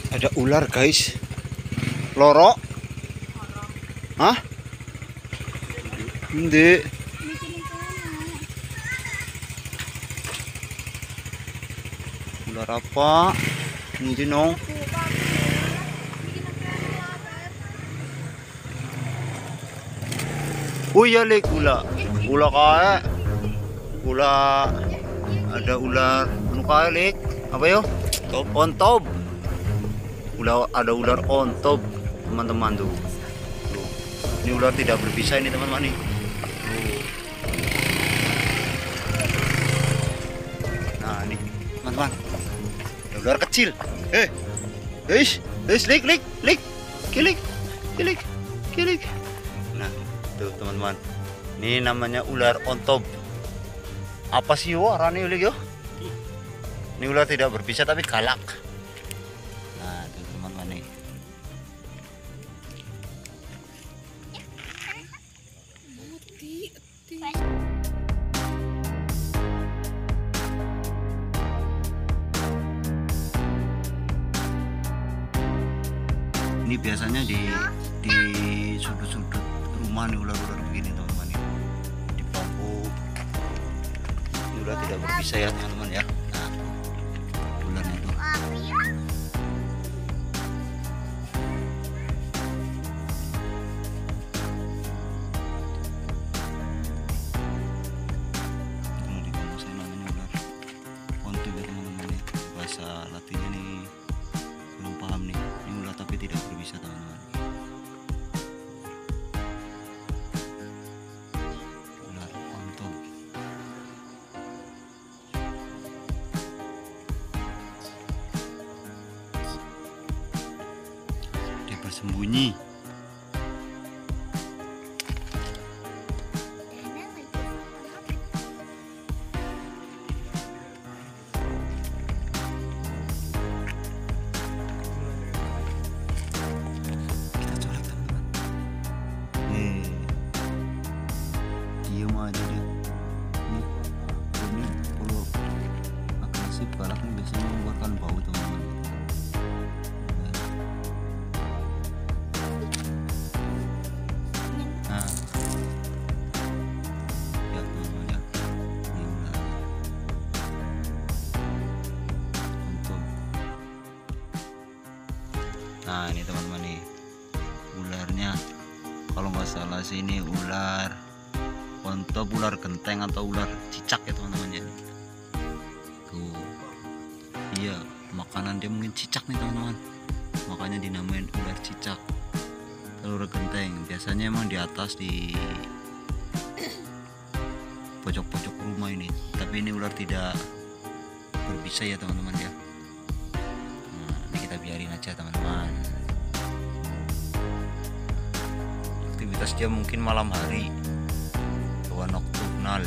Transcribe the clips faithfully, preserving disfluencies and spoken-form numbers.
Ada ular guys. Loro? Hah? Ndi. Ular apa? Ndi nong. Oh iya lek ula. Ula kae. Ula ada ular anu kae lek. Apa yo? Top on top. Ular ada ular on top, teman-teman tuh. Tuh. Ini ular tidak berbisa ini teman-teman nih. Tuh. Nah, ini teman-teman. Ada ular kecil. Eh. Eish, eish lik lik lik. Kilik. Kilik. Kilik. Nah, tuh teman-teman. Ini namanya ular on top. Apa sih yo arane lik yo? Ini ular tidak berbisa tapi galak. Nah, itu teman-teman nih. Ini biasanya di di sudut-sudut rumah nih ular-ular begini teman-teman nih. Di bangku. Ini ular tidak berbisa ya teman-teman ya. Nah, ularnya tuh. Bahasa Latinnya nih belum paham nih. Ini ular tapi tidak berbisa teman-teman. Ular ontop. Dia bersembunyi. Diem aja dia. Ini, ini kalau agresif galak nih biasanya mengeluarkan bau teman-teman. Nah, ya teman-teman ya. Ini ular untuk. Nah ini teman-teman nih ularnya. Kalau nggak salah sih ini ular ontop, ular genteng atau ular cicak ya teman-teman ya. Tuh, iya makanan dia mungkin cicak nih teman-teman, makanya dinamain ular cicak. Kalau ular genteng biasanya emang di atas di pojok-pojok rumah ini, tapi ini ular tidak berbisa ya teman-teman ya. Nah, ini kita biarin aja teman-teman. Aktivitas dia mungkin malam hari, hewan nokturnal.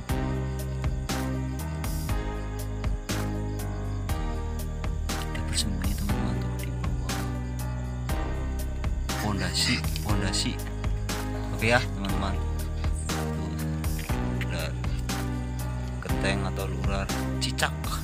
Dia bersembunyi teman-teman tuh di bawah pondasi, pondasi. Oke ya teman-teman. Tuh, ular genteng atau ular cicak.